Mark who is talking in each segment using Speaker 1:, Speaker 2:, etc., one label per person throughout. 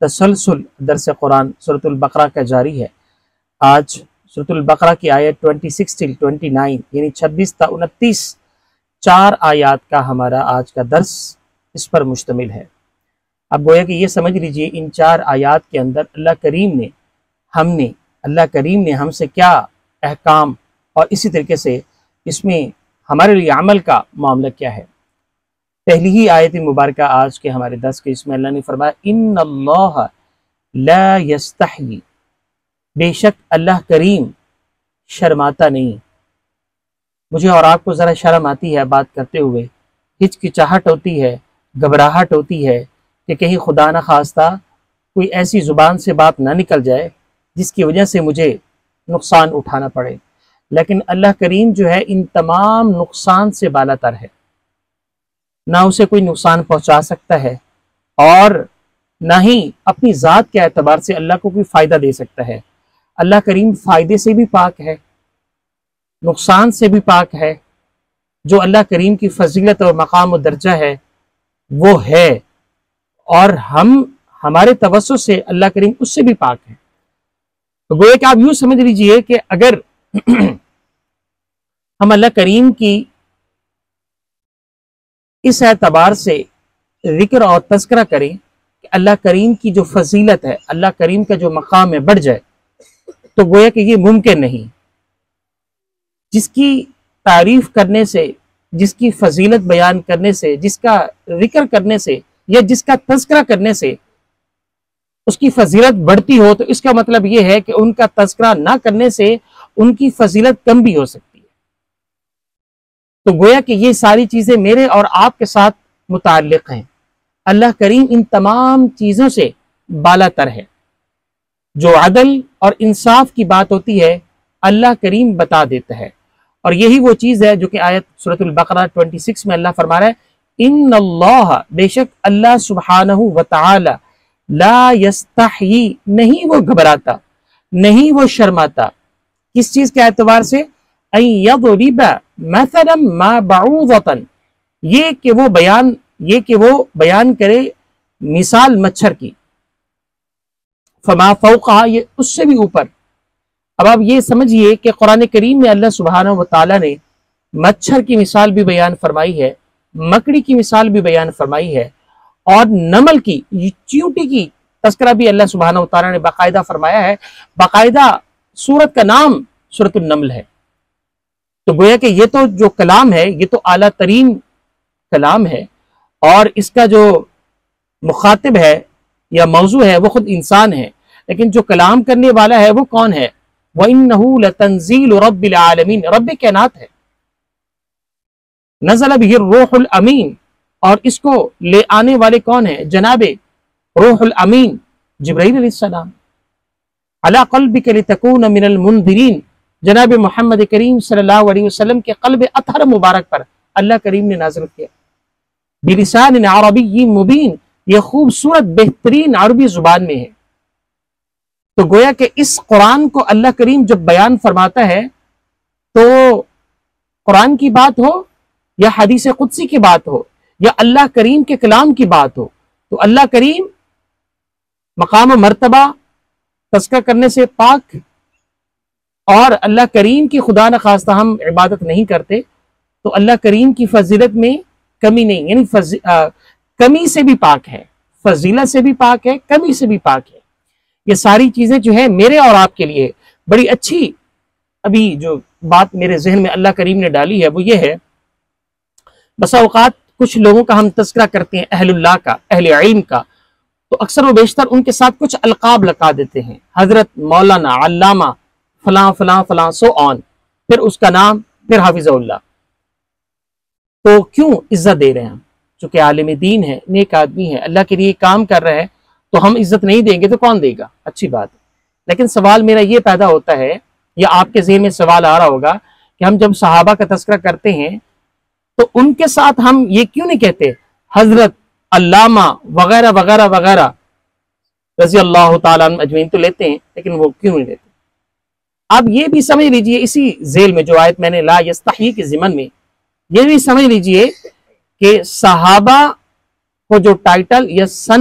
Speaker 1: तसलसल दरस कुरान सूरतुल बकरा का जारी है। आज सूरतुल बकरा की आयत 26 till 29 यानी 26 ता 29 4 आयात का हमारा आज का दर्स इस पर मुश्तमिल है। अब गोया कि ये समझ लीजिए इन 4 आयात के अंदर अल्लाह करीम ने हमसे क्या अहकाम और इसी तरीके से इसमें हमारे लिए अमल का मामला क्या है। पहली ही आयत मुबारक आज के हमारे दर्स के इसमें अल्लाह ने फरमाया इन्नल्लाह ला यस्तही, बेशक अल्लाह करीम शर्माता नहीं। मुझे और आपको ज़रा शर्म आती है बात करते हुए, हिचकिचाहट होती है, घबराहट होती है कि कहीं खुदा न खास्ता कोई ऐसी ज़ुबान से बात ना निकल जाए जिसकी वजह से मुझे नुकसान उठाना पड़े। लेकिन अल्लाह करीम जो है इन तमाम नुकसान से बालातर है, ना उसे कोई नुकसान पहुंचा सकता है और ना ही अपनी ज़ात के एतबार से अल्लाह को कोई फ़ायदा दे सकता है। अल्लाह करीम फ़ायदे से भी पाक है, नुकसान से भी पाक है। जो अल्लाह करीम की फजीलत और मकाम और दर्जा है वो है, और हमारे तवस्सुस से अल्लाह करीम उससे भी पाक है। तो गोया कि आप यूँ समझ लीजिए कि अगर हम अल्लाह करीम की इस एतबार से जिक्र और तज़किरा करें कि अल्लाह करीम की जो फजीलत है, अल्लाह करीम का जो मकाम है बढ़ जाए, तो गोया कि ये मुमकिन नहीं। जिसकी तारीफ करने से, जिसकी फजीलत बयान करने से, जिसका जिक्र करने से या जिसका तज़किरा करने से उसकी फजीलत बढ़ती हो, तो इसका मतलब ये है कि उनका तज़किरा ना करने से उनकी फजीलत कम भी हो सकती है। तो गोया कि ये सारी चीज़ें मेरे और आपके साथ मुताल्लिक़ हैं। अल्लाह करीम इन तमाम चीज़ों से बालातर है। जो अदल और इंसाफ की बात होती है अल्लाह करीम बता देता है, और यही वो चीज़ है जो कि आयत सूरतुल बकरा 26 में अल्लाह फरमा रहा है इन्नल्लाह, बेशक अल्लाह सुब्हानहू व तआला ला यस्तही, नहीं वो घबराता, नहीं वो शर्माता। किस चीज़ के एतबार से? अन यदरिबा मसलन मा बऊदतन, ये कि वो बयान करे मिसाल मच्छर की, फमा फौका, ये उससे भी ऊपर। अब आप ये समझिए कि कुरान करीम में अल्लाह सुब्हानहू व तआला ने मच्छर की मिसाल भी बयान फरमाई है, मकड़ी की मिसाल भी बयान फरमाई है, और नमल की, चींटी की तस्करा भी अल्लाह सुब्हानहू व तआला ने बाकायदा फरमाया है। बाकायदा सूरत का नाम सूरतुन नमल है। तो गोया कि ये तो जो कलाम है ये तो आला तरीन कलाम है, और इसका जो मुखातिब है या मौजू है वो खुद इंसान है, लेकिन जो कलाम करने वाला है वो कौन है? व इन्नहू लतंजील रब्बिल आलमीन, रब्ब कायनात है। नज़ल बिही रूहुल अमीन, और इसको ले आने वाले कौन है? जनाबे रूहुल अमीन जिब्राईल अलैहिस्सलाम। अला क़ल्बिक लितकून मिनल मुनज़िरीन, जनाब मोहम्मद करीम सल्लल्लाहु अलैहि वसल्लम के क़ल्ब अतहर मुबारक पर अल्लाह करीम ने नाज़िल किया। बिलिसान अरबी मुबीन, यह खूबसूरत बेहतरीन अरबी जुबान में है। तो गोया कि इस कुरान को अल्लाह करीम जब बयान फरमाता है तो कुरान की बात हो या हदीस कुदसी की बात हो या अल्लाह करीम के कलाम की बात हो, तो अल्लाह करीम मकाम मर्तबा तज़किरा करने से पाक, और अल्लाह करीम की खुदा न खास्ता हम इबादत नहीं करते तो अल्लाह करीम की फजीलत में कमी नहीं, यानी कमी से भी पाक है, फजीलत से भी पाक है, कमी से भी पाक है। ये सारी चीज़ें जो है मेरे और आपके लिए बड़ी अच्छी, अभी जो बात मेरे जहन में अल्लाह करीम ने डाली है वो ये है, बसा औकात कुछ लोगों का हम तज़किरा करते हैं अहलुल्लाह का, अहले इल्म का, तो अक्सर व बेशतर उनके साथ कुछ अलकाब लगा देते हैं, हजरत, मौलाना, अल्लामा, फलां फलां फलां, सो ऑन, फिर उसका नाम, फिर हाफिज़ुल्लाह। तो क्यों इज्जत दे रहे हैं हम? चूंकि आलिम दीन है, नेक आदमी है, अल्लाह के लिए काम कर रहा है, तो हम इज्जत नहीं देंगे तो कौन देगा? अच्छी बात है। लेकिन सवाल मेरा ये पैदा होता है, या आपके ज़हन में सवाल आ रहा होगा कि हम जब सहाबा का तज़किरा करते हैं तो उनके साथ हम ये क्यों नहीं कहते हजरत, अल्लामा वगैरह वगैरह वगैरह, रज़ी अल्लाह ताला अन्हुम अजमईन तो लेते हैं, लेकिन वो क्यों नहीं लेते? आप ये भी समझ लीजिए, इसी जेल में जो आयत मैंने ला यस्तही के ज़िमन में, ये भी समझ लीजिए कि सहाबा को जो टाइटल या सनद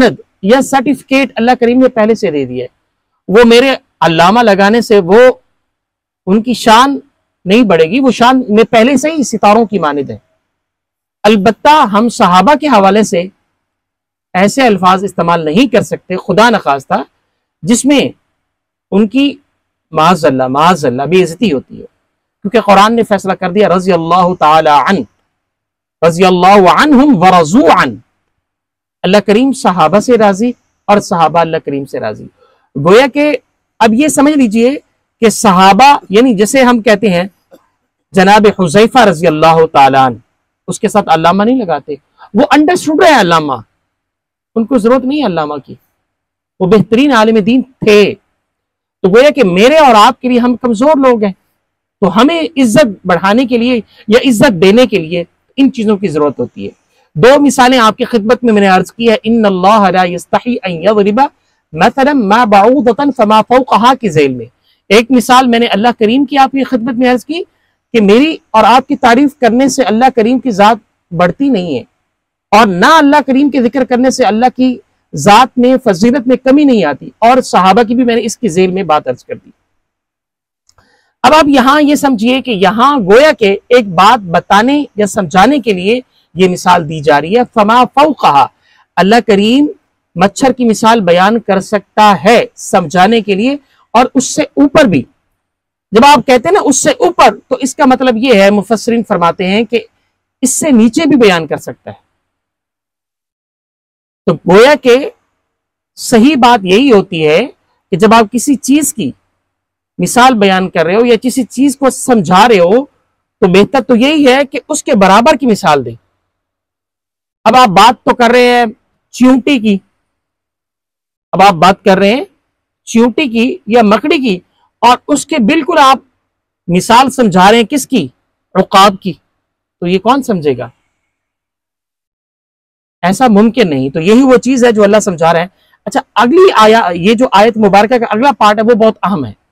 Speaker 1: यह सर्टिफिकेट अल्लाह करीम ने पहले से दे दिया है। वो मेरे अल्लामा लगाने से वो उनकी शान नहीं बढ़ेगी, वो शान में पहले से ही सितारों की मानिद है। अलबत्ता हम सहाबा के हवाले से ऐसे अल्फाज इस्तेमाल नहीं कर सकते खुदा न खास्ता जिसमें उनकी माज़अल्लाह बेइज्जती होती है, क्योंकि कुरान ने फैसला कर दिया रज़ी अल्लाह ताला अन रज़ी अल्लाहु अन्हुम व रज़ू अन। अल्लाह करीम सहाबा से राजी और सहाबा अल्लाह करीम से राजी। गोया के अब ये समझ लीजिए कि सहाबा यानी जैसे हम कहते हैं जनाब हुज़ैफा रज़ी अल्लाह ताला अन, उसके साथ अल्लामा नहीं लगाते, वो अंडरस्टूड है अल्लामा, उनको जरूरत नहीं है अल्लामा की, वो बेहतरीन आलिम दीन थे। तो गोया कि मेरे और आपके लिए हम कमजोर लोग हैं, तो हमें इज्जत बढ़ाने के लिए या इज्जत देने के लिए इन चीजों की जरूरत होती है। दो मिसालें आपकी खिदमत में मैंने अर्ज की है, इन्नल्लाह ला यस्तही अन यज़रिबा मसलन मा बऊदतन फमा फौक़हा की ज़ैल में। एक मिसाल मैंने अल्लाह करीम की आपकी खिदमत में अर्ज की कि मेरी और आपकी तारीफ करने से अल्लाह करीम की जात बढ़ती नहीं है, और ना अल्लाह करीम के जिक्र करने से अल्लाह की जात में फजीलत में कमी नहीं आती। और सहाबा की भी मैंने इसकी जेल में बात अर्ज कर दी। अब आप यहां ये समझिए कि यहां गोया के एक बात बताने या समझाने के लिए ये मिसाल दी जा रही है, फमा फौक़हा, अल्लाह करीम मच्छर की मिसाल बयान कर सकता है समझाने के लिए, और उससे ऊपर भी। जब आप कहते हैं ना उससे ऊपर, तो इसका मतलब ये है, मुफस्सिरीन फरमाते हैं कि इससे नीचे भी बयान कर सकता है। तो गोया के सही बात यही होती है कि जब आप किसी चीज की मिसाल बयान कर रहे हो या किसी चीज को समझा रहे हो, तो बेहतर तो यही है कि उसके बराबर की मिसाल दें। अब आप बात तो कर रहे हैं चींटी की, अब आप बात कर रहे हैं चींटी की या मकड़ी की, और उसके बिल्कुल आप मिसाल समझा रहे हैं किसकी, उकाब की, तो ये कौन समझेगा? ऐसा मुमकिन नहीं। तो यही वो चीज है जो अल्लाह समझा रहा है। अच्छा, अगली आया, ये जो आयत मुबारका का अगला पार्ट है वो बहुत अहम है।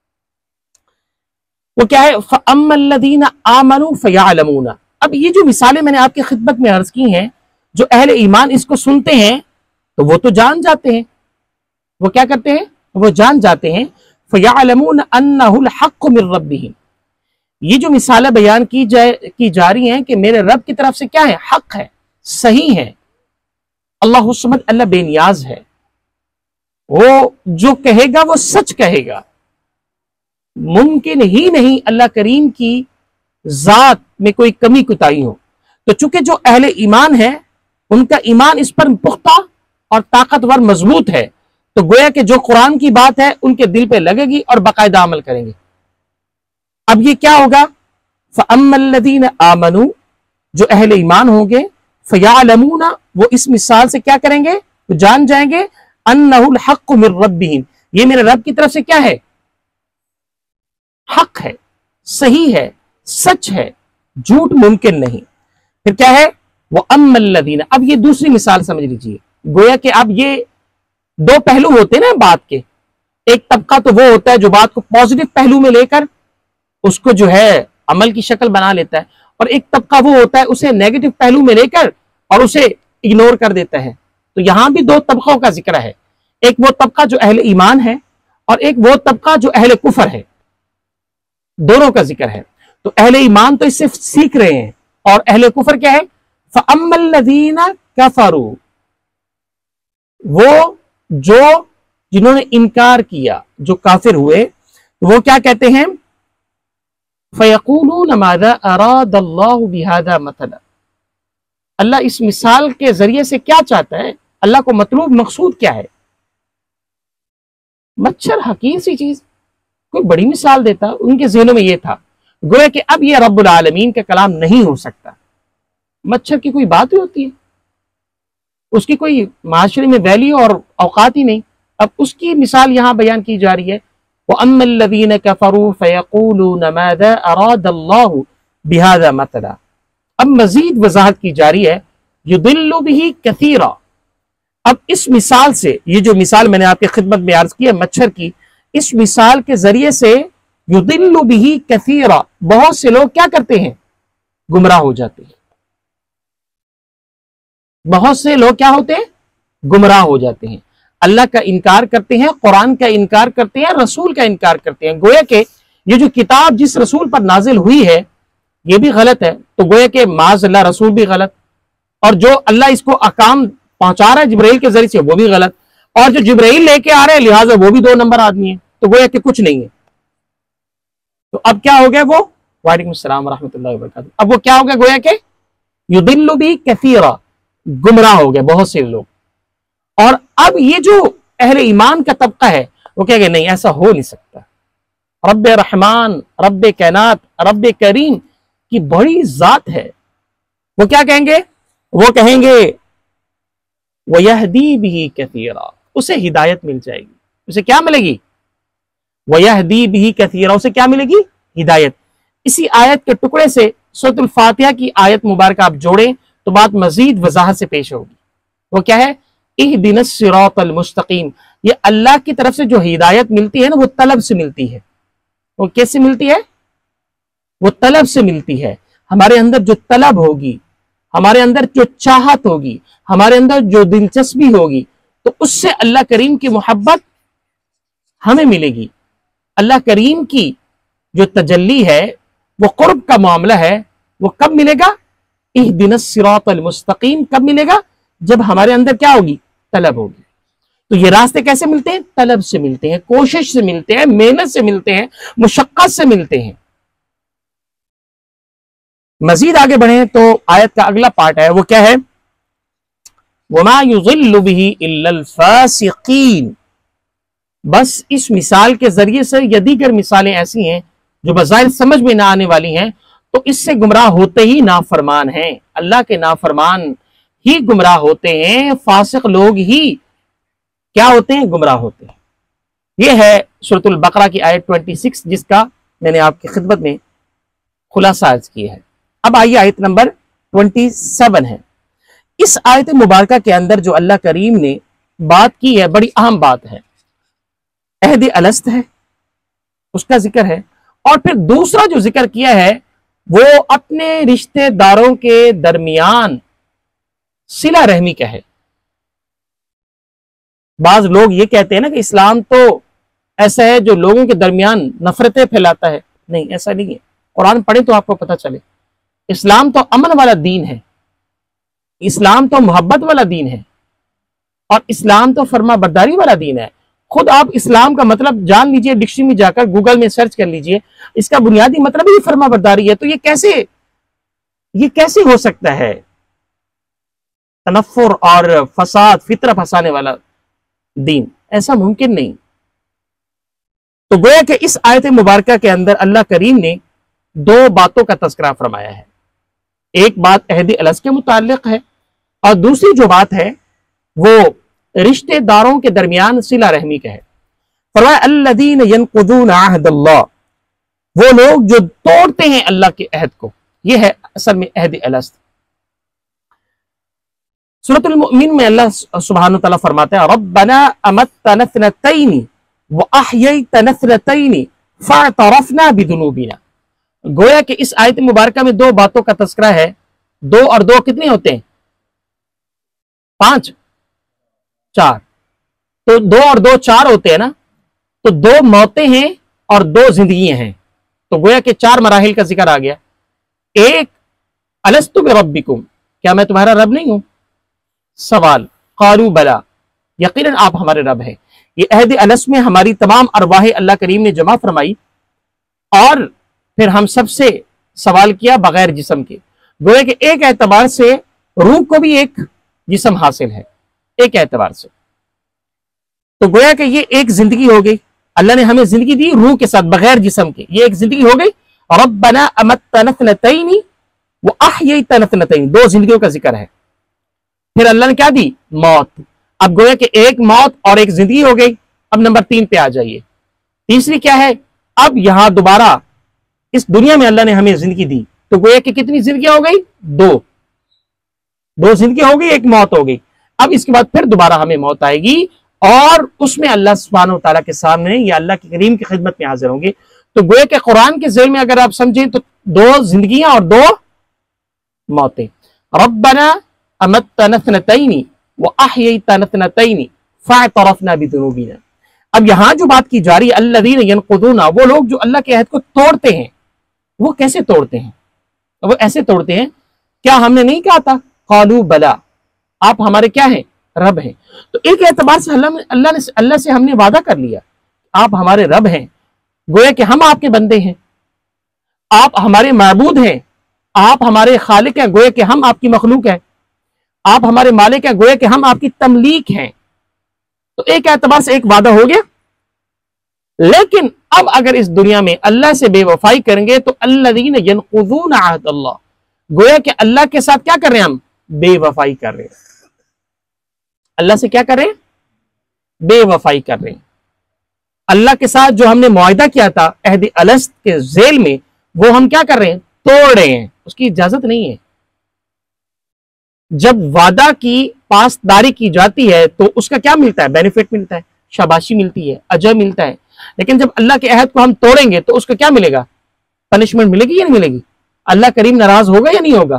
Speaker 1: वो क्या है? फ़अम्मल्लज़ीना आमनू फ़यअलमूना। अब ये जो मिसालें मैंने आपकी खिदमत में अर्ज की हैं, जो अहले ईमान इसको सुनते हैं तो वो तो जान जाते हैं। वो क्या करते हैं? वो जान जाते हैं। फ़यअलमूना अन्नहुल हक़्क़ु मिर रब्बिहिम। ये जो मिसालें बयान की जा रही हैं कि मेरे रब की तरफ से क्या है, हक है, सही है। अल्लाह समद, अल्लाह बेनियाज है, वो जो कहेगा वो सच कहेगा। मुमकिन ही नहीं अल्लाह करीम की जात में कोई कमी कुताही हो। तो चूंकि जो अहले ईमान है उनका ईमान इस पर पुख्ता और ताकतवर मजबूत है, तो गोया कि जो कुरान की बात है उनके दिल पे लगेगी और बाकायदा अमल करेंगे। अब ये क्या होगा? फ़अम्मल्लज़ीना आमनू, जो अहले ईमान होंगे, फ़यअलमूना, वो इस मिसाल से क्या करेंगे? वो जान जाएंगे अन्नहुल हक़्क़ु मिर रब्बिहिम, ये मेरे रब की तरफ से क्या है, हक है, सही है, सच है, झूठ मुमकिन नहीं। फिर क्या है? वो अम्मल्लज़ीना। अब ये दूसरी मिसाल समझ लीजिए। गोया कि अब ये दो पहलू होते हैं ना बात के। एक तबका तो वो होता है जो बात को पॉजिटिव पहलू में लेकर उसको जो है अमल की शक्ल बना लेता है, और एक तबका वो होता है उसे नेगेटिव पहलू में लेकर और उसे इग्नोर कर देता है। तो यहां भी दो तबकों का जिक्र है, एक वो तबका जो अहले ईमान है और एक वो तबका जो अहले कुफर है, दोनों का जिक्र है। तो अहले ईमान तो इससे सीख रहे हैं, और अहले कुफर क्या है? फ़अम्मल्लज़ीना कफ़रू, वो जो जिन्होंने इनकार किया, जो काफिर हुए, वो क्या कहते हैं? फ़यक़ूलून माज़ा अरादल्लाहु बिहाज़ा मतला। अल्लाह इस मिसाल के जरिए से क्या चाहता है, अल्लाह को मतलूब मकसूद क्या है? मच्छर हकीर सी चीज, कोई बड़ी मिसाल देता, उनके ज़हनों में ये था। गोया कि अब ये रब्बुल आलमीन का कलाम नहीं हो सकता। मच्छर की कोई बात ही होती है, उसकी कोई माशरे में वैल्यू और औकात ही नहीं। अब उसकी मिसाल यहां बयान की जा रही है, वअम्मल्लज़ीना कफ़रू फ़यक़ूलून माज़ा अरादल्लाहु बिहाज़ा मतला। अब मजीद वजाहत की जा रही है, युदिल्लु बिही कसीरा। अब इस मिसाल से, ये जो मिसाल मैंने आपकी खिदमत में अर्ज की है मच्छर की, इस मिसाल के जरिए से युदिल्लु बिही कसीरा, बहुत से लोग क्या करते हैं? गुमराह हो जाते हैं। बहुत से लोग क्या होते हैं? गुमराह हो जाते हैं, अल्लाह का इनकार करते हैं, कुरान का इनकार करते हैं, रसूल का इनकार करते हैं। गोया के ये जो किताब जिस रसूल पर नाजिल हुई है ये भी गलत है, तो गोया के माज़अल्लाह रसूल भी गलत, और जो अल्लाह इसको अकाम पहुंचा रहा है जिब्राइल के जरिए से वो भी गलत, और जो जिब्राइल लेके आ रहे हैं लिहाजा वो भी 2 नंबर आदमी है, तो गोया के कुछ नहीं है। तो अब क्या हो गया वो, वालेकुम सलाम रहमतुल्लाहि व बरकातहू, अब वो क्या हो गया, गोया के युदिल्लु भी कसीरा, गुमराह हो गए बहुत से लोग। और अब ये जो अहले ईमान का तबका है वो कहेगा नहीं ऐसा हो नहीं सकता, रब्बे रहमान, रब्बे कैनात, रब्बे करीम की बड़ी जात है। वो क्या कहेंगे, वो कहेंगे वयहदी बिही कसीरा, उसे हिदायत मिल जाएगी, उसे क्या मिलेगी, वयहदी बिही कसीरा, उसे क्या मिलेगी, हिदायत। इसी आयत के टुकड़े से सूरतुल फातिहा की आयत मुबारक आप जोड़ें तो बात मजीद वजाहत से पेश होगी। वो क्या है, इहदिनस सिरातल मुस्तकीम, ये अल्लाह की तरफ से जो हिदायत मिलती है ना वो तलब से मिलती है। वो कैसे मिलती है, वो तलब से मिलती है। हमारे अंदर जो तलब होगी, हमारे अंदर जो चाहत होगी, हमारे अंदर जो दिलचस्पी होगी, तो उससे अल्लाह करीम की मोहब्बत हमें मिलेगी। अल्लाह करीम की जो तजल्ली है, वो कुर्ब का मामला है, वो कब मिलेगा, इहदिनस सिरातल मुस्तकीम, कब मिलेगा, जब हमारे अंदर क्या होगी, तलब होगी। तो ये रास्ते कैसे मिलते हैं, तलब से मिलते हैं, कोशिश से मिलते हैं, मेहनत से मिलते हैं, मुशक्कत से मिलते हैं। मजीद आगे बढ़े तो आयत का अगला पार्ट है, वो क्या है, वमा युज़िल्लु बिही इल्लल फासिकीन। बस इस मिसाल के जरिए से ये दीगर मिसालें ऐसी हैं जो बज़ाहिर समझ में ना आने वाली हैं, तो इससे गुमराह होते ही नाफरमान हैं, अल्लाह के नाफरमान ही गुमराह होते हैं, फासिक लोग ही क्या होते हैं, गुमराह होते हैं। यह है सूरतुल बकरा की आयत 26 जिसका मैंने आपकी खिदमत में खुलासा अर्ज किया है। अब आइए आयत नंबर 27 है। इस आयत मुबारक के अंदर जो अल्लाह करीम ने बात की है बड़ी अहम बात है, अहद अलस्त है, उसका जिक्र है, और फिर दूसरा जो जिक्र किया है वो अपने रिश्तेदारों के दरमियान सिला रहमी का है। बाज लोग ये कहते हैं ना कि इस्लाम तो ऐसा है जो लोगों के दरमियान नफरतें फैलाता है, नहीं ऐसा नहीं है। कुरान पढ़े तो आपको पता चले, इस्लाम तो अमन वाला दीन है, इस्लाम तो मोहब्बत वाला दीन है, और इस्लाम तो फर्मा बरदारी वाला दीन है। खुद आप इस्लाम का मतलब जान लीजिए, डिक्शनरी में जाकर गूगल में सर्च कर लीजिए, इसका बुनियादी मतलब ही फर्मा बरदारी है। तो ये कैसे हो सकता है, तनफ्फुर और फसाद, फितरा फंसाने वाला दीन, ऐसा मुमकिन नहीं। तो गोया कि इस आयत मुबारक के अंदर अल्लाह करीम ने 2 बातों का तज़किरा फरमाया है। एक बात अहद अलस के मुताल्लिक है, और दूसरी जो बात है वो रिश्तेदारों के दरमियान सिला रहमी का है। फरमाया अल्लज़ीन यनक़ुज़ून अहदल्लाह, वो लोग जो तोड़ते हैं अल्लाह के अहद को, ये है असल में अहद अलस। सूरतुल मुमिन में अल्लाह सुब्हानहु व तआला फरमाता है रब्बना अमत्तना इत्नतैनि व अहयैतना इत्नतैनि फअतरफना बिदुनूबिना। गोया कि इस आयत मुबारक में 2 बातों का तज़किरा है। 2 और 2 कितने होते हैं, 5, 4। तो 2 और 2 4 होते हैं ना, तो 2 मौतें हैं और 2 जिंदगियां हैं। तो गोया कि 4 मराहिल का जिक्र आ गया। एक, अलस्तु बिरब्बिकुम, क्या मैं तुम्हारा रब नहीं हूं, सवाल, क़ालू बला, यकीनन आप हमारे रब हैं। ये अहद अलस में हमारी तमाम अरवाह अल्लाह करीम ने जमा फरमाई, और फिर हम सबसे सवाल किया बगैर जिस्म के। गोया कि एक एतबार से रूह को भी एक जिस्म हासिल है, एक एतबार से। तो गोया कि ये एक जिंदगी हो गई, अल्लाह ने हमें जिंदगी दी रूह के साथ बगैर जिस्म के, ये एक जिंदगी हो गई। रब्बना अमत्तना इत्नतैनि व अहयैतना इत्नतैनि, 2 जिंदगियों का जिक्र है। फिर अल्लाह ने क्या दी, मौत। अब गोया कि एक मौत और एक जिंदगी हो गई। अब नंबर 3 पे आ जाइए। तीसरी क्या है, अब यहां दोबारा इस दुनिया में अल्लाह ने हमें जिंदगी दी, तो गोया कि कितनी जिंदगियां हो गई, 2 जिंदगी हो गई, एक मौत हो गई। अब इसके बाद फिर दोबारा हमें मौत आएगी, और उसमें अल्लाह सुब्हानहु व तआला के सामने या अल्लाह के करीम की खिदमत में हाजिर होंगे। तो गोया कि कुरान के ज़ेल में अगर आप समझें तो 2 जिंदगियां और 2 मौतें। रब्बना अमत्तना इत्नतैनि व अहयैतना तनतैनी फअतरफना बिदुनूबिना। अब यहां जो बात की जा रही है, अल्लज़ीना यनक़ुदूना, वो लोग जो अल्लाह के अहद को तोड़ते हैं। वो कैसे तोड़ते हैं? वो ऐसे तोड़ते हैं, क्या हमने नहीं कहा था, क़ालू बला, आप हमारे क्या हैं, रब हैं। तो एक एतबार से अल्लाह से हमने वादा कर लिया, आप हमारे रब हैं, गोया कि हम आपके बंदे हैं, आप हमारे माबूद हैं, आप हमारे खालिक हैं, गोया कि हम आपकी मखलूक हैं, आप हमारे मालिक हैं, गोया कि हम आपकी तमलीक हैं। तो एक एतबार से एक वादा हो गया। लेकिन अब अगर इस दुनिया में अल्लाह से बेवफाई करेंगे तो अल्लज़ीना यनक़ुज़ूना अहदल्लाह, गोया कि अल्लाह के साथ क्या कर रहे हैं, हम बेवफाई कर रहे हैं। अल्लाह से क्या कर रहे हैं, बेवफाई कर रहे हैं। अल्लाह के साथ जो हमने मुआहिदा किया था अहद अलस्त के जेल में, वो हम क्या कर रहे हैं, तोड़ रहे हैं। उसकी इजाजत नहीं है। जब वादा की पासदारी की जाती है तो उसका क्या मिलता है, बेनिफिट मिलता है, शाबाशी मिलती है, अजर मिलता है। लेकिन जब अल्लाह के अहद को हम तोड़ेंगे तो उसका क्या मिलेगा, पनिशमेंट मिलेगी या नहीं मिलेगी? अल्लाह करीम नाराज होगा या नहीं होगा?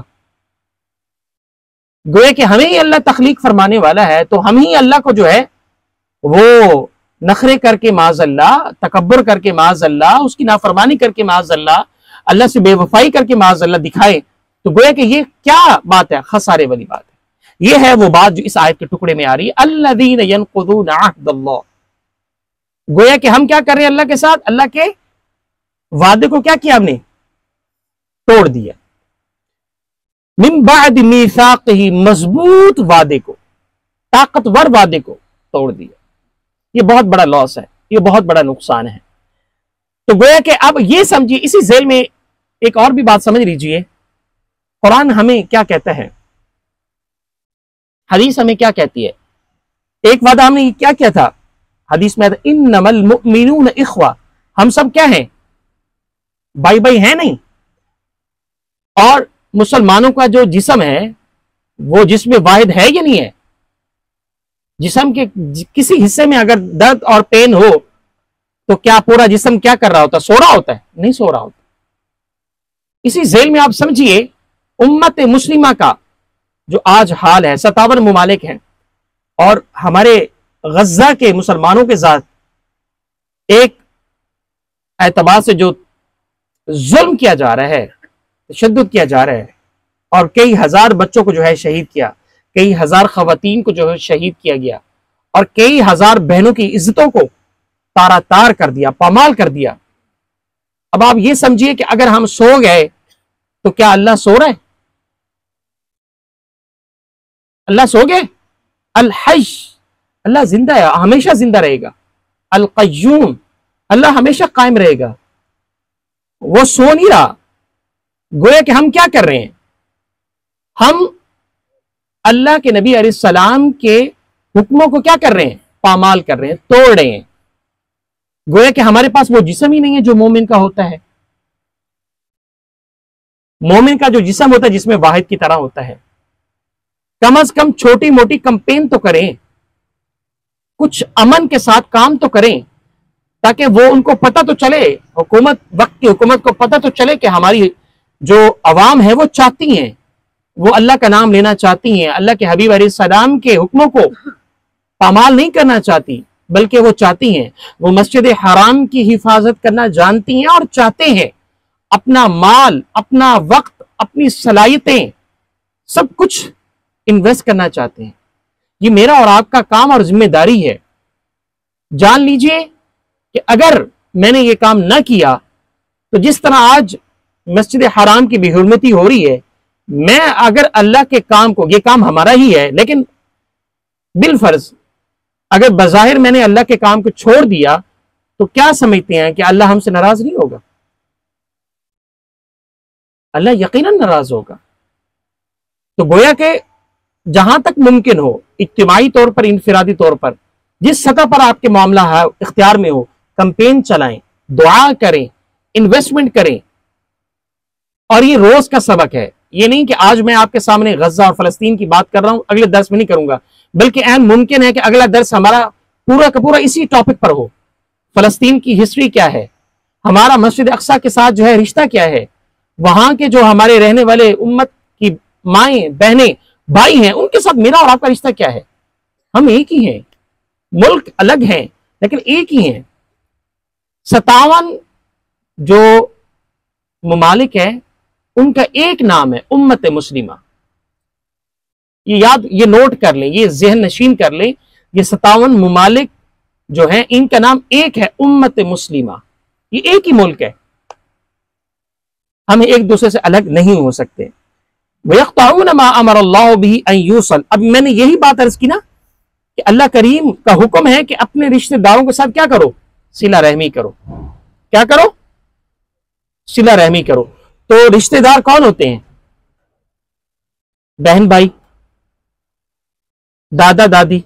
Speaker 1: गोया कि हमें ही अल्लाह तखलीक फरमाने वाला है, तो हम ही अल्लाह को जो है वो नखरे करके माज़अल्लाह, तकब्बुर करके माज़अल्लाह, उसकी नाफरमानी करके माज़अल्लाह, अल्लाह से बेवफाई करके माज़अल्लाह दिखाए, तो गोया कि ये क्या बात है, खसारे वाली बात है। ये है वो बात जो इस आयत के टुकड़े में आ रही है, अल्लज़ीना यनक़ुज़ूना अहदल्लाह। गोया कि हम क्या कर रहे हैं, अल्लाह के साथ अल्लाह के वादे को क्या किया, हमने तोड़ दिया। मिन बाद मीसाक़िही, मजबूत वादे को, ताकतवर वादे को तोड़ दिया। ये बहुत बड़ा लॉस है, ये बहुत बड़ा नुकसान है। तो गोया कि अब ये समझिए, इसी जेल में एक और भी बात समझ लीजिए, कुरान हमें क्या कहता है, हदीस हमें क्या कहती है। एक वादा हमने क्या किया था, हदीस में इन्नमल मुमिनून इख्वा, हम सब क्या हैं, भाई भाई हैं नहीं। और मुसलमानों का जो जिस्म है वो जिस्म वाहिद है या नहीं है? जिस्म के किसी हिस्से में अगर दर्द और पेन हो तो क्या पूरा जिस्म क्या कर रहा होता है, सो रहा होता है? नहीं सो रहा होता। इसी जेल में आप समझिए उम्मत मुस्लिमा का जो आज हाल है, 57 मुमालिक हैं और हमारे गज्जा के मुसलमानों के साथ एक एतबार से जो जुल्म किया जा रहा है, तशद्दुद किया जा रहा है, और कई हजार बच्चों को जो है शहीद किया, कई हजार खवातीन को जो है शहीद किया गया, और कई हजार बहनों की इज्जतों को तारातार कर दिया, पामाल कर दिया। अब आप ये समझिए कि अगर हम सो गए तो क्या अल्लाह सो रहा है? अल्लाह सो गए? अल हय्य, अल्लाह जिंदा है, हमेशा जिंदा रहेगा। अल क़य्यूम, अल्लाह हमेशा कायम रहेगा, वो सो नहीं रहा। गोया कि हम क्या कर रहे हैं, हम अल्लाह के नबी अलैहिस्सलाम के हुक्मों को क्या कर रहे हैं, पामाल कर रहे हैं, तोड़ रहे हैं। गोया कि हमारे पास वो जिस्म ही नहीं है जो मोमिन का होता है। मोमिन का जो जिस्म होता है जिसमें वाहिद की तरह होता है। कम अज कम छोटी मोटी कंपेन तो करें, कुछ अमन के साथ काम तो करें, ताकि वो उनको पता तो चले, हुकूमत, वक्त की हुकूमत को पता तो चले कि हमारी जो अवाम है वो चाहती हैं, वो अल्लाह का नाम लेना चाहती हैं, अल्लाह के हबीब अलैहिस्सलाम के हुक्मों को पामाल नहीं करना चाहती, बल्कि वो चाहती हैं, वो मस्जिद हराम की हिफाजत करना जानती हैं और चाहते हैं अपना माल, अपना वक्त, अपनी सलाहियतें सब कुछ इन्वेस्ट करना चाहते हैं। ये मेरा और आपका काम और जिम्मेदारी है। जान लीजिए कि अगर मैंने ये काम ना किया तो जिस तरह आज मस्जिद हराम की बेहुरमती हो रही है, मैं अगर अल्लाह के काम को, ये काम हमारा ही है, लेकिन बिलफर्ज अगर बज़ाहिर मैंने अल्लाह के काम को छोड़ दिया तो क्या समझते हैं कि अल्लाह हमसे नाराज नहीं होगा? अल्लाह यकीनन नाराज होगा। तो गोया के जहां तक मुमकिन हो, इज्तिमाई तौर पर, इनफिरादी तौर पर, जिस सतह पर आपके मामला है इख्तियार में हो, कैंपेन चलाएं, दुआ करें, इन्वेस्टमेंट करें। और ये रोज का सबक है। ये नहीं कि आज मैं आपके सामने गज्जा और फलस्तीन की बात कर रहा हूं, अगले दर्स में नहीं करूंगा, बल्कि ऐन मुमकिन है कि अगला दर्स हमारा पूरा का पूरा इसी टॉपिक पर हो। फलस्तीन की हिस्ट्री क्या है, हमारा मस्जिद अक्सा के साथ जो है रिश्ता क्या है, वहां के जो हमारे रहने वाले उम्मत की माएं बहनें भाई हैं, उनके साथ मेरा और आपका रिश्ता क्या है? हम एक ही हैं, मुल्क अलग हैं लेकिन एक ही हैं। 57 जो ममालिक है उनका एक नाम है उम्मत मुस्लिमा। ये नोट कर लें, ये ज़हन नशीन कर लें, ये 57 ममालिक जो हैं इनका नाम एक है उम्मत मुस्लिमा। ये एक ही मुल्क है, हम एक दूसरे से अलग नहीं हो सकते। वयक़्तऊन मा अमर अल्लाहु बिही अन यूसल। अब मैंने यही बात अर्ज की ना कि अल्लाह करीम का हुक्म है कि अपने रिश्तेदारों के साथ क्या करो? सिला रहमी करो। क्या करो? सिला रहमी करो। तो रिश्तेदार कौन होते हैं? बहन भाई, दादा दादी,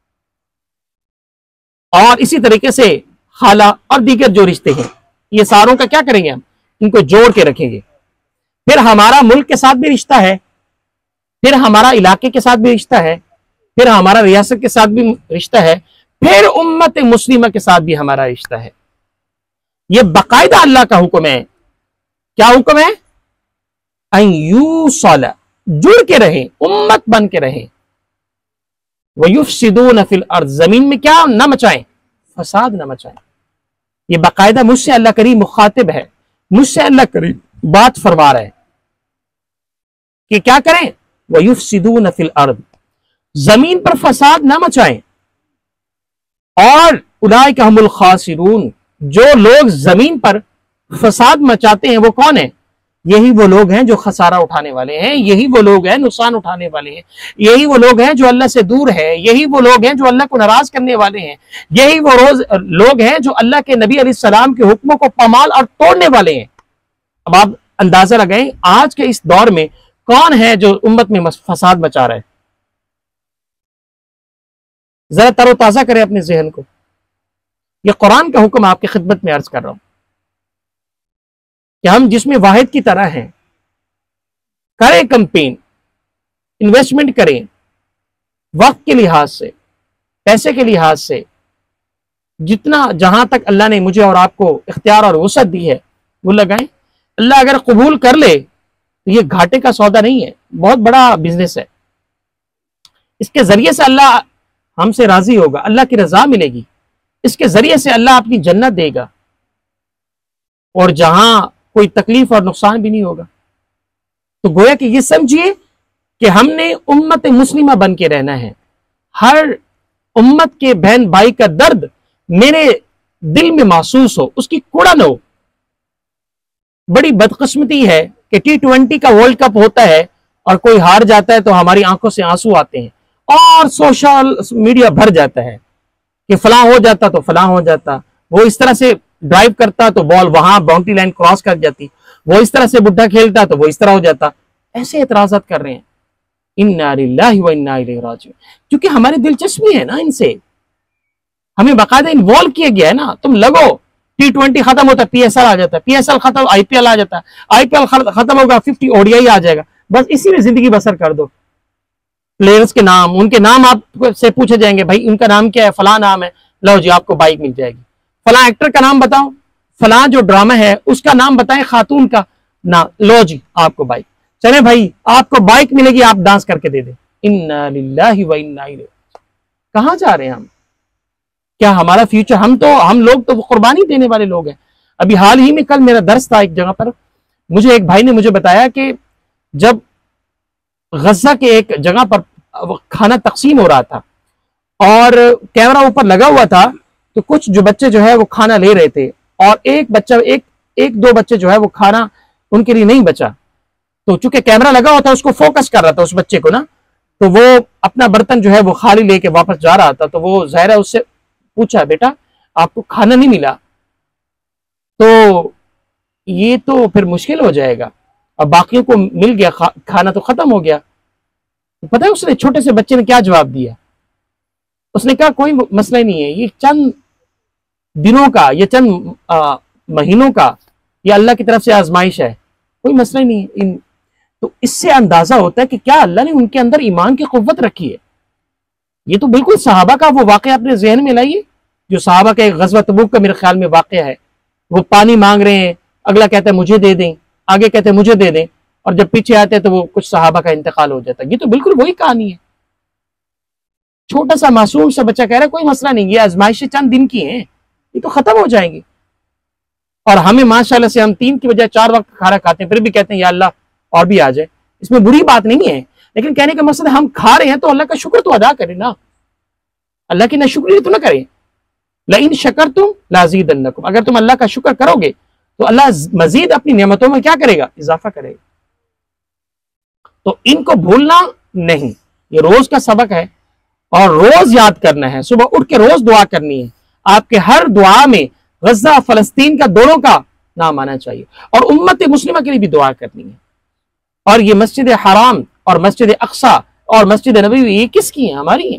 Speaker 1: और इसी तरीके से खाला और दीगर जो रिश्ते हैं, ये सारों का क्या करेंगे? हम इनको जोड़ के रखेंगे। फिर हमारा मुल्क के साथ भी रिश्ता है, फिर हमारा इलाके के साथ भी रिश्ता है, फिर हमारा रियासत के साथ भी रिश्ता है, फिर उम्मत मुस्लिमा के साथ भी हमारा रिश्ता है। यह बाकायदा अल्लाह का हुक्म है। क्या हुक्म है? अन यूसल, जुड़ के रहे, उम्मत बन के रहे। वयुफ्सिदून फिल अर्द, जमीन में क्या न मचाएं? फसाद न मचाएं। ये बाकायदा मुझसे अल्लाह करीम मुखातिब है, मुझसे अल्लाह करीम बात फरमा रहा है कि क्या करें? वयुफ्सिदून फिल अर्द, जमीन पर फसाद न मचाएं। और उलाइका हुमुल खासिरून, जो लोग जमीन पर फसाद मचाते हैं वो कौन है? यही वो लोग हैं जो खसारा उठाने वाले हैं, यही वो लोग हैं नुकसान उठाने वाले हैं, यही वो लोग हैं जो अल्लाह से दूर है, यही वो लोग हैं जो अल्लाह को नाराज करने वाले हैं, यही वो लोग हैं जो अल्लाह के नबी अलैहिस्सलाम के हुक्मों को पामाल और तोड़ने वाले हैं। अब आप अंदाजा लगाएं आज के इस दौर में कौन है जो उम्मत में फसाद मचा रहा है? जरा तरोताजा करें अपने जहन को। यह कुरान का हुक्म आपकी खिदमत में अर्ज कर रहा हूं कि हम जिसमें वाहिद की तरह हैं, करें कैंपेन, इन्वेस्टमेंट करें, वक्त के लिहाज से, पैसे के लिहाज से, जितना जहां तक अल्लाह ने मुझे और आपको इख्तियार और वसअत दी है वो लगाएं। अल्लाह अगर कबूल कर ले तो ये घाटे का सौदा नहीं है, बहुत बड़ा बिजनेस है। इसके जरिए से अल्लाह हमसे राजी होगा, अल्लाह की रजा मिलेगी, इसके जरिए से अल्लाह अपनी जन्नत देगा और जहां कोई तकलीफ और नुकसान भी नहीं होगा। तो गोया कि ये समझिए कि हमने उम्मत मुस्लिमा बन के रहना है। हर उम्मत के बहन भाई का दर्द मेरे दिल में महसूस हो, उसकी कुड़न हो। बड़ी बदकिस्मती है कि T20 का वर्ल्ड कप होता है और कोई हार जाता है तो हमारी आंखों से आंसू आते हैं और सोशल मीडिया भर जाता है कि फलां हो जाता तो फलां हो जाता, वो इस तरह से ड्राइव करता तो बॉल वहां बाउंड्री लाइन क्रॉस कर जाती, वो इस तरह से बुढ़ा खेलता तो वो इस तरह हो जाता। ऐसे एतराजात कर रहे हैं। इन्ना लिल्लाहि व इन्ना इलैहि राजिऊन। क्योंकि हमारी दिलचस्पी है ना इनसे, हमें बाकायदा इन्वॉल्व किया गया है ना। तुम लगो, T20 खत्म होता PSL आ जाता, PSL खत्म IPL आ जाता, IPL खत्म होगा 50 ODI आ जाएगा। बस इसी में जिंदगी बसर कर दो। प्लेयर्स के नाम, उनके नाम आप से पूछे जाएंगे, भाई उनका नाम क्या है? फला नाम है, लो जी आपको बाइक मिल जाएगी। फला एक्टर का नाम बताओ, फला जो ड्रामा है उसका नाम बताएं, खातून का नाम, लो जी आपको बाइक। चले भाई आपको बाइक मिलेगी, आप डांस करके दे दे। इन्ना लिल्लाहि व इन्ना इलैहि। कहां जा रहे हैं हम? क्या हमारा फ्यूचर, हम लोग तो कुर्बानी देने वाले लोग हैं। अभी हाल ही में कल मेरा दर्स था एक जगह पर, मुझे एक भाई ने मुझे बताया कि जब गजा के एक जगह पर खाना तकसीम हो रहा था और कैमरा ऊपर लगा हुआ था, तो कुछ जो बच्चे जो है वो खाना ले रहे थे और एक दो बच्चे जो है वो खाना उनके लिए नहीं बचा। तो चूंकि कैमरा लगा हुआ था उसको फोकस कर रहा था उस बच्चे को ना, तो वो अपना बर्तन जो है वो खाली लेके वापस जा रहा था। तो वो ज़ाहिर उससे पूछा, बेटा आपको खाना नहीं मिला? तो ये तो फिर मुश्किल हो जाएगा, अब बाकियों को मिल गया खाना तो खत्म हो गया। तो पता है उसने, छोटे से बच्चे ने क्या जवाब दिया? उसने कहा कोई मसला नहीं है, ये चंद दिनों का, ये चंद महीनों का, ये अल्लाह की तरफ से आजमाइश है, कोई मसला ही नहीं है। तो इससे अंदाजा होता है कि क्या अल्लाह ने उनके अंदर ईमान की कुव्वत रखी है। ये तो बिल्कुल सहाबा का वो वाकया अपने जहन में लाइए, जो सहाबा का एक गज़वा तबूक का मेरे ख्याल में वाकया है। वो पानी मांग रहे हैं, अगला कहता है मुझे दे दें, आगे कहते हैं मुझे दे दें, और जब पीछे आते हैं तो वो कुछ सहाबा का इंतकाल हो जाता है। ये तो बिल्कुल वही कहानी है। छोटा सा मासूम सा बच्चा कह रहा है कोई मसला नहीं, ये आजमाइशें चंद दिन की हैं, ये तो खत्म हो जाएंगी। और हमें माशाल्लाह से हम 3 की बजाय 4 वक्त खाना खाते हैं, फिर भी कहते हैं या अल्लाह और भी आ जाए। इसमें बुरी बात नहीं है, लेकिन कहने का मकसद हम खा रहे हैं तो अल्लाह का शुक्र तो अदा करें ना, अल्लाह की नाशुक्री तो ना करें। लइन शकरतुम लाज़ीदन्नकुम, अगर तुम अल्लाह का शुक्र करोगे तो अल्लाह मजीद अपनी नेमतों में क्या करेगा, इजाफा करेगा। तो इनको भूलना नहीं, ये रोज का सबक है और रोज याद करना है। सुबह उठ के रोज दुआ करनी है। आपके हर दुआ में गजा फलस्तीन का दोनों का नाम आना चाहिए और उम्मत मुस्लिमा के लिए भी दुआ करनी है। और ये मस्जिद हराम और मस्जिद अक्सा और मस्जिद नबवी ये किसकी है, हमारी है।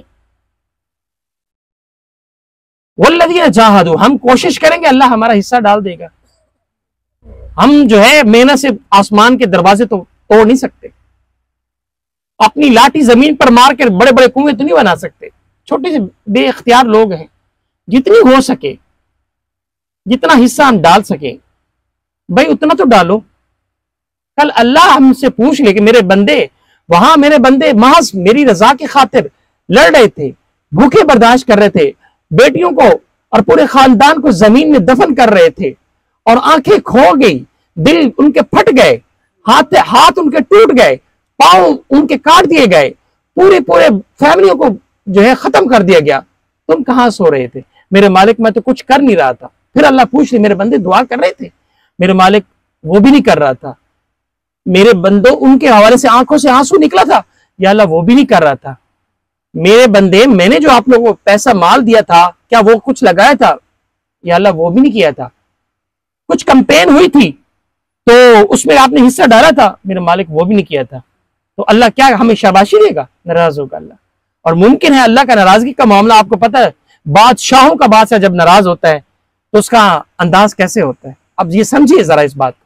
Speaker 1: वल्लज़ीना जाहदू, हम कोशिश करेंगे अल्लाह हमारा हिस्सा डाल देगा। हम जो है मेहनत से आसमान के दरवाजे तो तोड़ नहीं सकते, अपनी लाठी जमीन पर मार कर बड़े बड़े कुएं तो नहीं बना सकते। छोटे से बेइख्तियार लोग हैं, जितनी हो सके जितना हिस्सा हम डाल सके भाई उतना तो डालो। कल अल्लाह हमसे पूछ ले कि मेरे बंदे वहां, मेरे बंदे महज मेरी रजा की खातिर लड़ रहे थे, भूखे बर्दाश्त कर रहे थे, बेटियों को और पूरे खानदान को जमीन में दफन कर रहे थे और आंखें खो गई, दिल उनके फट गए, हाथ उनके टूट गए, पांव उनके काट दिए गए, पूरे फैमिलियों को जो है खत्म कर दिया गया, तुम कहां सो रहे थे? मेरे मालिक मैं तो कुछ कर नहीं रहा था। फिर अल्लाह पूछ ले, मेरे बंदे दुआ कर रहे थे, मेरे मालिक वो भी नहीं कर रहा था। मेरे बंदों उनके हवाले से आंखों से आंसू निकला था, या अल्लाह वो भी नहीं कर रहा था। मेरे बंदे मैंने जो आप लोगों को पैसा माल दिया था, क्या वो कुछ लगाया था? या अल्लाह वो भी नहीं किया था। कुछ कंपेन हुई थी तो उसमें आपने हिस्सा डाला था, मेरे मालिक वो भी नहीं किया था। तो अल्लाह क्या हमें शाबाशी देगा? नाराज होगा अल्लाह। और मुमकिन है अल्लाह का नाराजगी का मामला आपको पता है, बादशाहों का बादशाह जब नाराज होता है तो उसका अंदाज कैसे होता है। अब ये समझिए जरा इस बात को,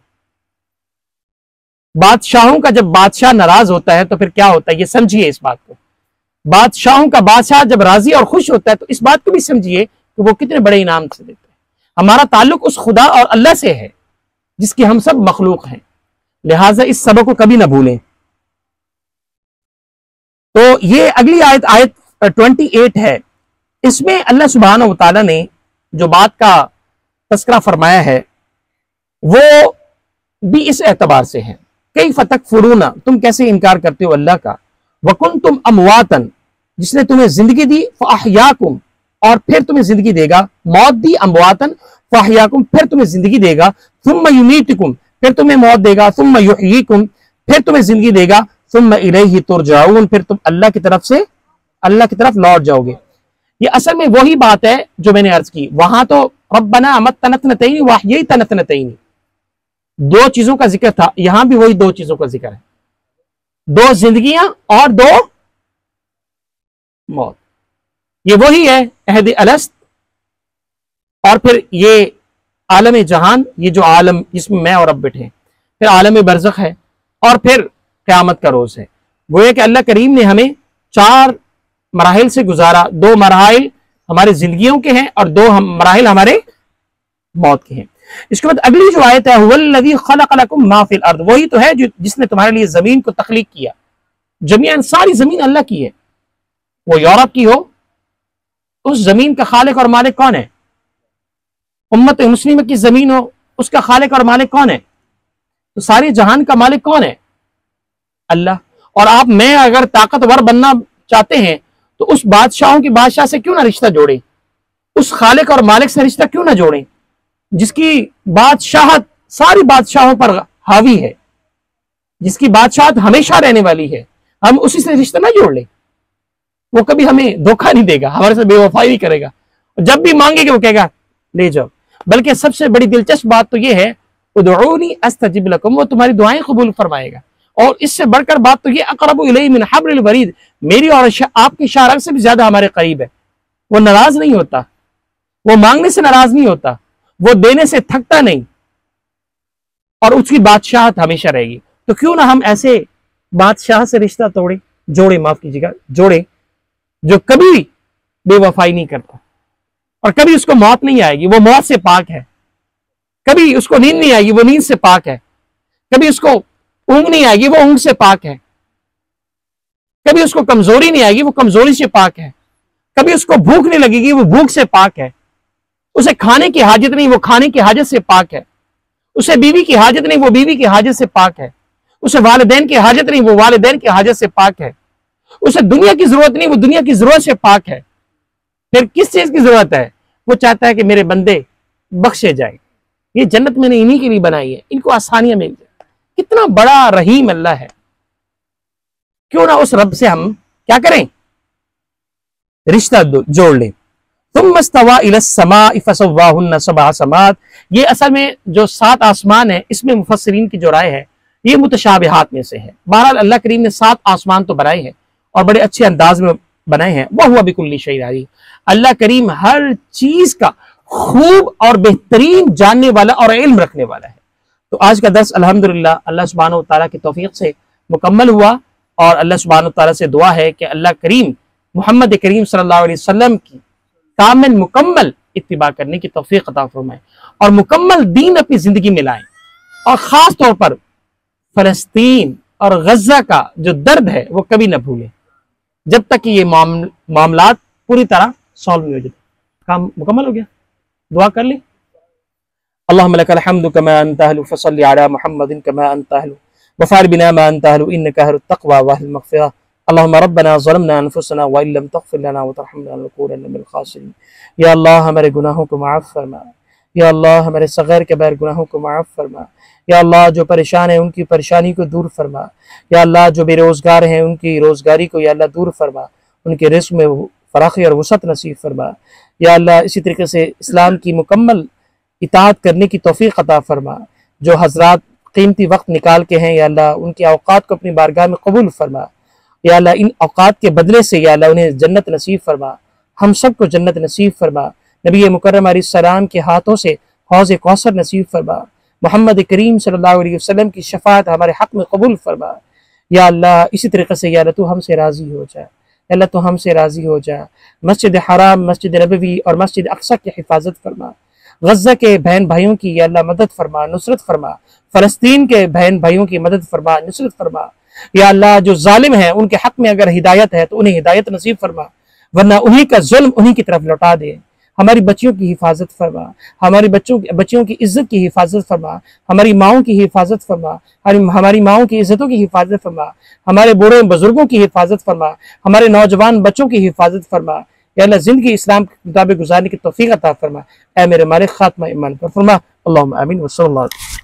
Speaker 1: बादशाहों का जब बादशाह नाराज होता है तो फिर क्या होता है, ये समझिए इस बात को। बादशाहों का बादशाह जब राजी और खुश होता है तो इस बात को भी समझिए कि वो कितने बड़े इनाम से देते हैं। हमारा ताल्लुक उस खुदा और अल्लाह से है जिसकी हम सब मखलूक हैं, लिहाजा इस सबक को कभी ना भूलें। तो ये अगली आयत 28 है। इसमें अल्लाह सुब्हानहू व तआला ने जो बात का तस्करा फरमाया है वो भी इस एतबार से है, कई फतक फुरूना, तुम कैसे इनकार करते हो अल्लाह का, वकुन तुम अमवातन, जिसने तुम्हें जिंदगी दी, फ़अहयाकुम, और फिर तुम्हें जिंदगी देगा, मौत दी, अमवातन फ़अहयाकुम, फिर तुम्हें जिंदगी देगा, सुम्मा युमीतुकुम, फिर तुम्हें मौत देगा, सुम्मा युहयीकुम, फिर तुम्हें जिंदगी देगा, सुम्मा इलैहि तुरजाऊन, फिर तुम अल्लाह की तरफ लौट जाओगे। ये असल में वही बात है जो मैंने अर्ज की। वहां तो रब्बना अमत्तनतनतैनी व अहयैतनतनतैनी, 2 चीजों का जिक्र था, यहां भी वही 2 चीजों का जिक्र है, 2 जिंदगियां और 2 मौत। ये वही है अहद अलस्त, और फिर ये आलम जहान, ये जो आलम जिसमें मैं और अब बैठे हैं, फिर आलम बरज़ख है, और फिर क़यामत का रोज है। गोया कि अल्लाह करीम ने हमें 4 मराहिल से गुजारा, 2 मराहिल हमारे जिंदगियों के हैं और 2 मराहिल हमारे मौत के हैं। इसके बाद अगली जो आयत है, हुवल्लज़ी खलक़ लकुम मा फ़िल अर्द, वही तो है जिसने तुम्हारे लिए जमीन को तख्लीक किया। जमीन, सारी जमीन अल्लाह की है, वो यूरोप की हो, उस जमीन का खालिक और मालिक कौन है? उम्मत मुस्लिम की जमीन हो, उसका खालिक और मालिक कौन है? तो सारे जहान का मालिक कौन है? अल्लाह। और आप मैं अगर ताकतवर बनना चाहते हैं तो उस बादशाहों की बादशाह से क्यों ना रिश्ता जोड़े, उस खालिक और मालिक से रिश्ता क्यों ना जोड़ें, जिसकी बादशाहत सारी बादशाहों पर हावी है, जिसकी बादशाहत हमेशा रहने वाली है। हम उसी से रिश्ता ना जोड़ लें, वो कभी हमें धोखा नहीं देगा, हमारे साथ बेवफाई नहीं करेगा। जब भी मांगेगा वो कहेगा ले जाओ। बल्कि सबसे बड़ी दिलचस्प बात तो ये है, उदऊनी अस्तजिब लकुम, वो तुम्हारी दुआएं कबूल फरमाएगा। और इससे बढ़कर बात तो ये, अक़रबु इलैहि मिन हब्लिल वरीद, मेरी और आपकी शारक से भी ज्यादा हमारे करीब है। वो नाराज नहीं होता, वो मांगने से नाराज नहीं होता, वो देने से थकता नहीं, और उसकी बादशाहत हमेशा रहेगी। तो क्यों ना हम ऐसे बादशाह से रिश्ता जोड़े, माफ कीजिएगा, जोड़े, जो कभी बेवफाई नहीं करता और कभी उसको मौत नहीं आएगी, वो मौत से पाक है। कभी उसको नींद नहीं आएगी, वो नींद से पाक है। कभी उसको ऊँग नहीं आएगी, वो ऊँग से पाक है। कभी उसको कमजोरी नहीं आएगी, वो कमजोरी से पाक है। कभी उसको भूख नहीं लगेगी, वो भूख से पाक है। उसे खाने की हाजत नहीं, वो खाने की हाजत से पाक है। उसे बीवी की हाजत नहीं, वो बीवी की हाजत से पाक है। उसे वालिदैन की हाजत नहीं, वो वालिदैन की हाजत से पाक है। उसे दुनिया की जरूरत नहीं, वो दुनिया की जरूरत से पाक है। फिर किस चीज की जरूरत है? वो चाहता है कि मेरे बंदे बख्शे जाए। ये जन्नत मैंने इन्हीं के लिए बनाई है, इनको आसानियां मिल जाए। कितना बड़ा रहीम अल्लाह है। क्यों ना उस रब से हम क्या करें, रिश्ता जोड़ लें। तुम मस्तवा इलस्समाइ फसव्वाहुन्ना सबअ समात। ये असल में जो 7 आसमान है, इसमें मुफस्सिरीन की जो राय है, ये मुतशाबिहात में से है। बहरहाल अल्लाह करीम ने 7 आसमान तो बनाए हैं और बड़े अच्छे अंदाज में बनाए हैं। वह हुआ बिकुल्ली शैइन अलीम। अल्लाह करीम हर चीज का खूब और बेहतरीन जानने वाला और इल्म रखने वाला है। तो आज का दर्स अल्हम्दुलिल्लाह अल्लाह सुब्हानहू व तआला की तौफीक से मुकम्मल हुआ और अल्लाह सुब्हानहू व तआला से दुआ है कि अल्लाह करीम मोहम्मद करीम सल्लल्लाहु अलैहि वसल्लम की कामिल मुकम्मल इत्तिबा करने की तौफीक अता फरमाए और मुकम्मल दीन अपनी जिंदगी में लाएं। और खास तौर पर फलस्तीन और गजा का जो दर्द है वो कभी न भूलें, जब तक कि ये मामलात पूरी तरह सॉल्व नहीं हो जाते। काम मुकम्मल हो गया, दुआ कर ले। अल्लाहुम्मा लकल हम्दु कमा अंता अहलु फसल्लि अला मुहम्मदिन कमा अंता अहलु वफ़अल बिना मा अंता अहलु इन्नका अहलुत तक़वा व अहलुल मग़फ़िरह। अल्लाहुम्मा रब्बना ज़लमना अनफुसना व इन लम तग़फ़िर लना व तरहमना लनकूनन्ना मिनल ख़ासिरीन। या अल्लाह हमारे गुनाहों को माफ़ फरमा। या अल्लाह हमारे सग़ैर कबीर गुनाहों को माफ़ फरमा। या अल्लाह जो परेशान है उनकी परेशानी को दूर फरमा। या अल्लाह जो बेरोज़गार हैं उनकी रोज़गारी को या अल्लाह दूर फरमा, उनके रिज़्क़ में फ़राख़ी और वसअत नसीब फरमा। या अल्लाह इसी तरीके से इस्लाम की मुकम्मल इताअत करने की तौफ़ीक़ अता फरमा। जो हज़रात कीमती वक्त निकाल के हैं या अल्लाह उनकी औक़ात को अपनी बारगाह में कबूल फरमा। या अल्लाह इन औक़ात के बदले से या अल्लाह उन्हें जन्नत नसीब फरमा, हम सबको जन्नत नसीब फरमा। नबी मुकर्रम अलैहिस्सलाम के हाथों से हौज़ कौसर नसीब फरमा। मोहम्मद करीम सल्लल्लाहु अलैहि वसल्लम की शफ़ाअत हमारे हक़ में कबूल फरमा। या अल्लाह इसी तरीके से या अल्लाह तू हमसे राज़ी हो जा, अल्लाह तू हमसे राज़ी हो जा। मस्जिद हराम, मस्जिद नबवी और मस्जिद अक़सा की हिफाजत फरमा। गज़ा के बहन भाइयों की या अल्लाह मदद फरमा, नुसरत फरमा। फ़लस्तीन के बहन भाइयों की मदद फरमा, नुसरत फरमा। या अल्लाह जो जालिम है उनके हक़ में अगर हिदायत है तो उन्हें हिदायत नसीब फरमा, वरना उन्हीं का जुल्म उन्हीं की तरफ लौटा दे। हमारी बच्चियों की हिफाजत फरमा, हमारी बच्चियों की इज्जत की हिफाजत फरमा, हमारी माओं की हिफाजत फरमा, हमारी माओं की इज्जतों की हिफाजत फरमा, हमारे बूढ़े बुजुर्गों की हिफाजत फरमा, हमारे नौजवान बच्चों की हिफाजत फरमा। या अल्लाह ज़िंदगी इस्लाम के मुताबिक गुजारने की तौफीक अता फरमा। ऐ मेरे मालिक खात्मा ईमान पर फरमा। अल्लाहुम्मा आमीन व सल्लल्लाहु अलैहि वसल्लम।